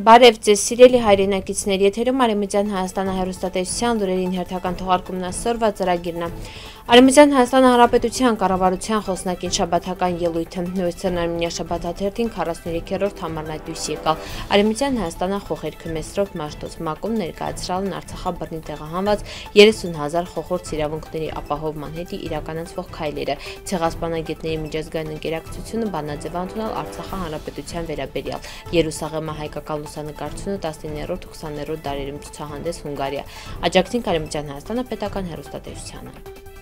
Բարև ձեզ սիրելի հայրենակիցներ, եթերում Արևմտյան Հայաստանը հեռուստատեսության լուրերին հերթական թողարկումն այսօրվա ծրագիրն է։ Արևմտյան Հայաստանի Հանրապետության կառավարության խոսնակին շաբաթական ելույթը Նույնիսկ Արմենիա շաբաթաթերթին 43-րդ համարն դույս եկալ։ Արևմտյան Հայաստանը խոխերքը Մեսրոպ Մաշտոց ՄԱԿ-ում ներկայացրալն Արցախաբռնի տեղահանված 30,000 խոխորձ իրավունքների ապահովման հետ իրականացվող քայլերը, ցեղասպանագետների միջազգային ընկերակցությունը բանաձև ընդունել Արցախի Հանրապետության վերաբերյալ, Երուսաղեմի հայկական լուսանկարչությունը 19-րդ 20-րդ դարերում ցուցահանդես Հունգարիա, աջակցին Արևմտյան Հայաստանը պետական հեռուստատեսությանը։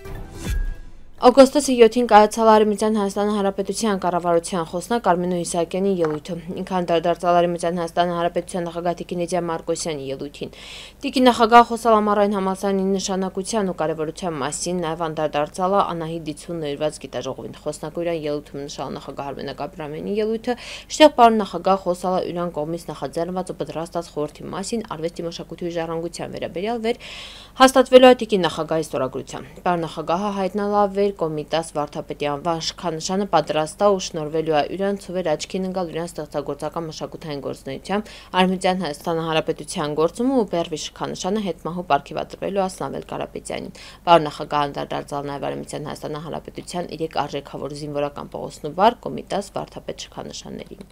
Օգոստոսի 7-ին կայացալ Արևմտյան Հայաստանի Հանրապետության կառավարության խոսնակ Արմենո Իսահակյանի ելույթը, ինքը անդրադարձալ Արևմտյան Հայաստանի Հանրապետության նախագահ Տիկին Լիդիա Մարկոսյանի ելույթին։ Տիկին նախագահը խոսալ ամառային համալսարանի նշանակության ու կարևորության մասին, նաև անդրադարձալ Անահիտ Դիցու նվիրված գիտաժողովին։ Խոսնակորյան ելույթում նշալ նախագահ Արմենակ Աբրահամյանի ելույթը, շտեղ պարոն նախագահ խոսալ իրան կողմից նախաձեռնված ու պատրաստած խորհրդի մասին արվեստի մշակույթի ու ժառանգության վերաբերյալ վեր հաստատվելու է Տիկին նախագահի ստորագրությամբ։ Պարոն նախագահը հայտնալավ Կոմիտաս Վարդապետի անվան շքանշանը պատրաստա ու շնորհվելու է իրան ցուվեր աչքին ընկալ իրան ստեղծագործական մշակութային գործունեությամբ Արևմտյան Հայաստանի Հանրապետության գործումը ու Բերվի շքանշանը հետմահու պարգևատրվելու է Սամվել Կարապետյանին։ Պարոն նախագահը անդրադարձալ նաև Արևմտյան Հայաստանի Հանրապետության 3 արժեքավոր զինվորական պողոսն ու վար Կոմիտաս Վարդապետ շքանշաններին։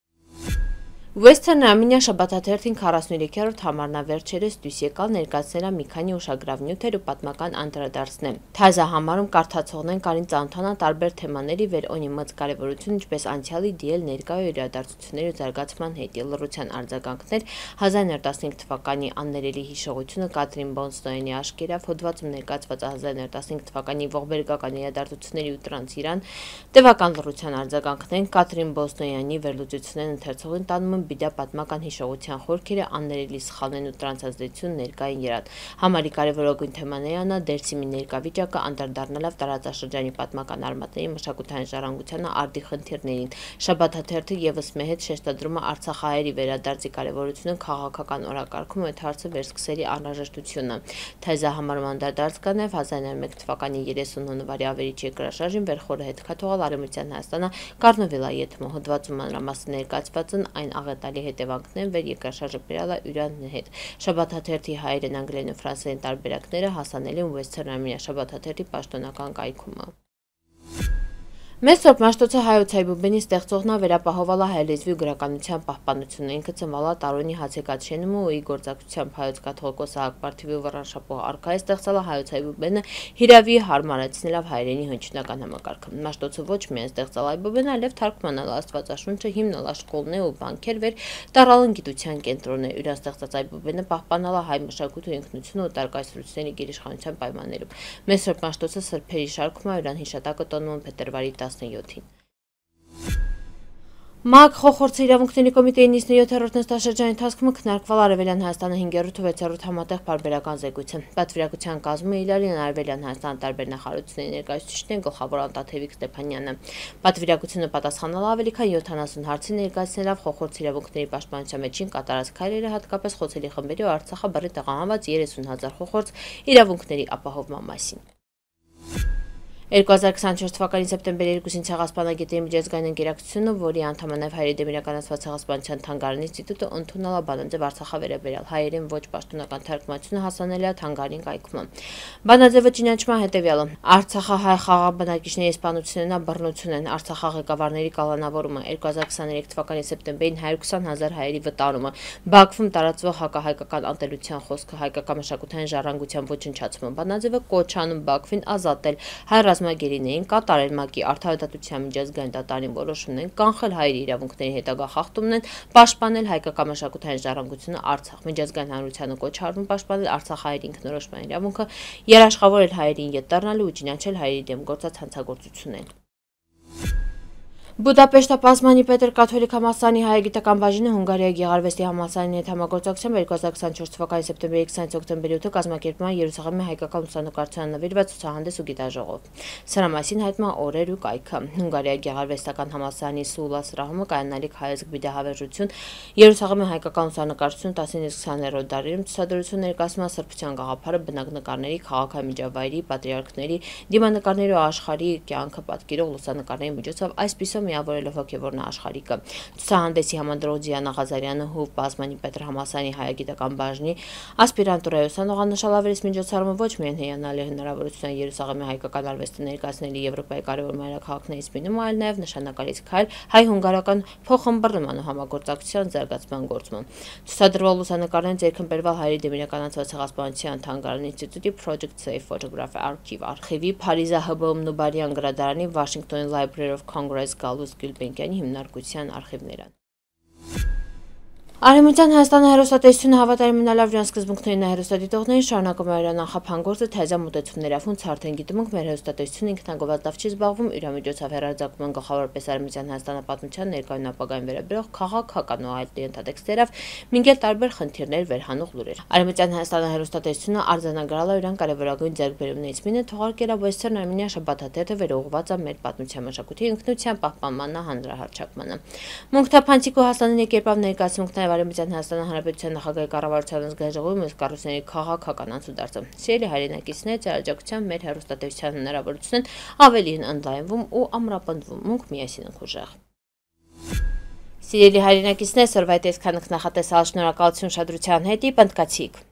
Western Armenia շաբաթաթերթին 43-րդ համարն վերջերս դույս եկալ ներկայացնել մի քանի ուշագրավ նյութեր ու պատմական անդրադարձներ։ Թազա համարում կարդացողներն կարին ծանոթանան տարբեր թեմաների վեր ունի մած կարևորություն, ինչպես անցյալի դիել ներկայու իրադարձությունների ու զարգացման հետ լռության արձագանքներ, 1915 թվականի աններելի հիշողությունը Կատրին Բոնստոյանի աշկերավ հոդվածում ներկայացված 1915 թվականի ողբերգական իրադարձությունների ու տրանս Իրան, տևական լռության արձագանքներ, Կատրին Բոնստոյանի վերլուծություններն ընթերցողին տանում բիդա պատմական հիշողության խորքերը աններելի սխալներն ու տրանսազդեցություն ներկային երատ։ Համարի կարևորագույն թեմաներն դերսիմի ներկայվիճակը անդրադառնալով տարածաշրջանի պատմական արմատների մշակութային ժառանգությանը արդի խնդիրներին։ Շաբաթաթերթը եւս մեհետ շեշտադրում է Արցախահայերի վերադարձի կարևորությունը քաղաքական օրակարգում ու այդ հարցը վերսկսելի անհրաժեշտությունը։ Թեզա համարում անդրադարձ կա նաեւ 1901 թվականի 30 հունվարի ավերիչ երկրաշարժին վերխորը հետ կաթողալ Արևմտյան Հայաստանը Կարնովիլայեթում հոդվածում մանրամասն ներկայացված են այն աղետալի հետևանքներն վեր երկրաշարժը բերալ է Իրան հետ։ Շաբաթաթերթի հայերեն, անգլերեն ու ֆրանսերեն տարբերակները հասանելի են Western Armenia շաբաթաթերթի պաշտոնական կայքում։ Մեսրոպ Մաշտոցը հայոց հայբուբենի ստեղծողնա վերապահովալա հայ լեզվի ու գրականության պահպանությունը, ինքը ծնվալա Տարոնի հացեկացշենումը ու ի գործակցությամբ հայոց կաթողիկոս Սահակ Պարթիվի վռանշապող արքայի ստեղծալա հայոց հայբուբենը հիրավի հարմարեցնելով հայերենի հնչյունական համակարգը։ Մաշտոցը ոչ միայն ստեղծալ հայբուբեն, այլև թարգմանալ Աստվածաշունչը, հիմնալ շկոլներ ու բանկեր վեր, դառալ գիտության կենտրոններ, իրան ստեղծած հայբուբենը պահպանալա հայ մշակույթի ինքնությունը ու տարկայսրությունների գերիշխանության պայմաններում։ Մեսրոպ Մաշտոցը սրբերի շարքում իրան հիշատակը տոնվում փետրվարի 17-ին։ ՄԱԿ խոխորձ իրավունքների կոմիտեի 97-րդ նստաշրջանի ընթացքում քննարկվել Արևելյան Հայաստանի 5-րդ ու 6-րդ համատեղ պարբերական զեկույցը։ Պատվիրակության կազմում իրարին Արևելյան Հայաստանի տարբեր նախարարությունների ներկայացուցիչներն գլխավոր Արտաթևիկ Ստեփանյանը։ Պատվիրակությունը պատասխանալ ավելի քան 70 հարցի ներկայացնելով խոխորձ իրավունքների պաշտպանության մեջին կատարած քայլերը, հատկապես խոցելի խմբերի ու Արցախաբռնի տեղահանված 30,000 խոխորձ իրավունքների ապահովման մասին։ 2024 թվականի սեպտեմբերի 2-ին ցեղասպանագետների միջազգային ընկերակցությունը, որի անդամ է նաև հայերի դեմ իրականացված ցեղասպանության թանգարանի ինստիտուտը, ընդունել է բանաձև Արցախավերաբերյալ հայերեն ոչ պաշտոնական թարգմանությունը հասանելի է թանգարանի կայքում։ Բանաձևը ճանաչման հետևյալը Արցախահայ խաղաղ բնակիչների սպանությունն ու բռնությունն, Արցախա ղեկավարների կալանավորումը, 2023 թվականի սեպտեմբերին 120,000 հայերի վտարումը, Բաքվում տարածվող հակահայկական ատելության խոսքը, հայկական մշակութային ժառանգության ոչնչացումը։ Բանաձևը կոչ անում Բաքվին ազատել հայ ռազմագերիներին, կատարել ՄԱԿ-ի Արդարադատության միջազգային դատարանի որոշումներն, կանխել հայերի իրավունքների հետագա խախտումներն, պաշտպանել հայկական մշակութային ժառանգությունը Արցախ, միջազգային հանրությանը կոչ արվում պաշտպանել Արցախահայերի ինքնորոշման իրավունքը, երաշխավորել հայերին ետ դառնալու ու ճանաչել հայերի դեմ գործած հանցագործություններին։ Բուդապեշտը Պազմանի Պետր կաթոլիկ համալսարանի հայագիտական բաժինը Հունգարիայի գեղարվեստի համալսարանի հետ համագործակցությամբ 2024 թվականի սեպտեմբերի 20-ից օկտեմբերի 8-ը կազմակերպում է Երուսաղեմի հայկական լուսանկարչությանը նվիրված ցուցահանդես ու գիտաժողով։ Սրա մասին հայտնում է օրեր ու կայքը։ Հունգարիայի գեղարվեստական համալսարանի Սուլա սրահում կայանալիք հայազգ բիդահավերժություն Երուսաղեմի հայկական լուսանկարչություն 19-ից 20-րդ դարերում ցուցադրություն ներկայացնում է սրբության գաղափարը բնակնկարների, քաղաքային միջավայրի, պատրիարքների, դիմանկարների ու աշխարհի կյանքը պատկերող լուսանկարների միջոցով այսպիսով միավորելով հոգևոր աշխարհիկը։ Ցուցահանդեսի համադրողջիա Նախազարյանը ՀՈՒ Բազմանի Պետր Համասյանի հայագիտական բաժնի ասպիրանտուրայի ուսանողանշալ ավերից միջոցառումը ոչ միայն հիանալի հնարավորություն է Երուսաղեմի հայկական արվեստը ներկայացնելու Եվրոպայի կարևոր մայրաքաղաքներից մեկում, այլ նաև նշանակալից քայլ հայ-հունգարական փոխըմբռնման ու համագործակցության զարգացման գործում։ Ցուցադրվող լուսանկարներից երգընկերվել Հայերի Դեմիրականացված ցեղասպանության թանգարանի ինստիտուտի Project Safe Photograph Archive արխիվի, Փարիզի ՀԲԸՄ Նուբարյան գրադարանի, Վաշինգտոնի Library of Congress Գալուս Գյուլբենկյանի հիմնարկության արխիվները։ Արևմտյան Հայաստանի հեռուստատեսությունը հավատարիմ մնալով իրենց սկզբունքներին հեռուստադիտողներին շարունակում է իր նախապան գործը թեզա մոտեցումների ֆունկց արդեն գիտում ենք մեր հեռուստատեսությունը ինքնագովազդավ չի զբաղվում իրամիջոցով հեռարձակում գլխավորապես Արևմտյան Հայաստանի պատմության ներկայուն ապագային վերաբերող քաղաքական ու այլ ենթատեքստերով մինչև տարբեր խնդիրներ վերհանող լուրեր։ Արևմտյան Հայաստանի հեռուստատեսությունը արձանագրել է իրեն կարևորագույն ձեռքբերումներից մեկը թողարկել Western Armenia շաբաթաթեթը վերողված է մեր պատմության մշակույթի ինքնության պահպանմանն հանրահռչակմանը։ Մունքթափանցիկ ու հասանելի կերպով ներկայացնենք նաև Արևմտյան Հայաստանի Հանրապետության նախագահի կառավարության ազգայժողովի մեծ կառույցների քաղաքական անցուդարձը։ Սիրելի հայրենակիցներ, աջակցության մեր հեռուստատեսության հնարավորությունն ավելի են ընդլայնվում ու ամրապնդվում։ Մունք միասին ենք ուժեղ։ Սիրելի հայրենակիցներ, սրվայտ այսքան նախատեսալ շնորհակալություն շադրության հետի պնդկացիք։